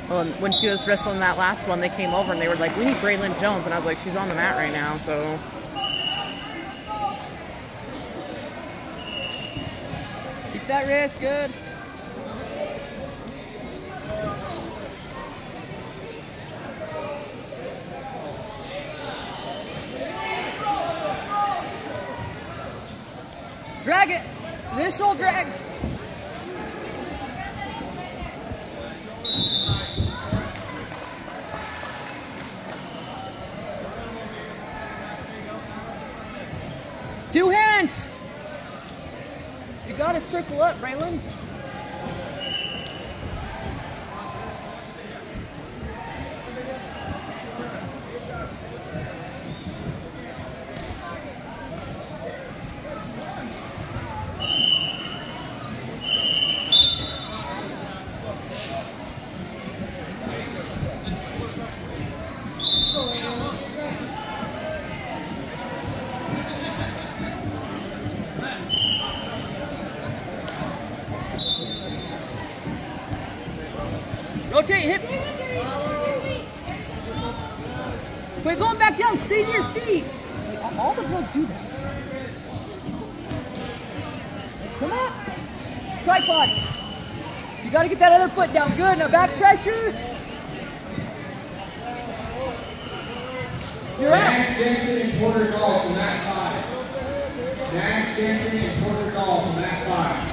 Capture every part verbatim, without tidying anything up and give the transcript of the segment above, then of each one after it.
Well, when she was wrestling that last one, they came over and they were like, we need Braylon Jones. And I was like, she's on the mat right now, so. Keep that wrist, good. Drag it. Wrist roll drag. Two hands. You gotta circle up, Braylon. Rotate, hip. Quit going back down, stay to your feet. All the pros do that. Come on. Tripod. You gotta get that other foot down. Good, now back pressure. You're out. Max Jensen and Porter Gall from mat five. Max Jensen and Porter Gall from mat five.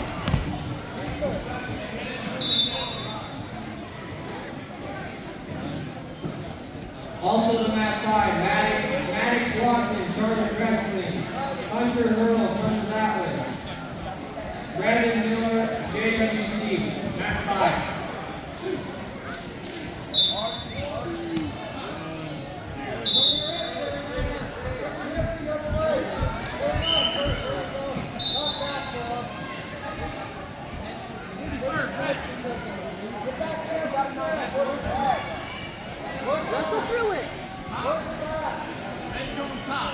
Also the mat five, Maddox, Maddox Watson, Charlotte Wrestling, Hunter Hurl, Sons of Atlas, Brandon Miller, J W C, mat five. Wrestle through it. Let's go on top.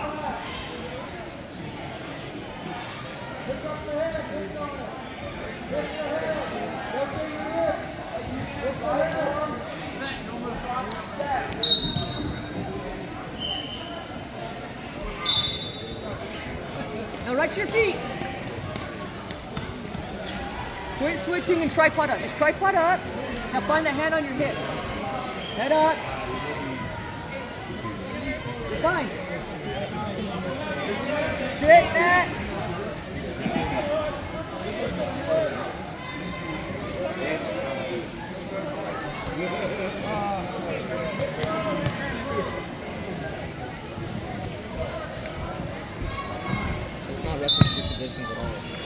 Pick up the head, pick on it. Pick the head. Rotate your hips. Pick the head on. Set, no more cross. Set. Now right to your feet. Quit switching and tripod up. Just tripod up. Now find the hand on your hip. Head up. You're fine. Sit back. It's not wrestling two positions at all.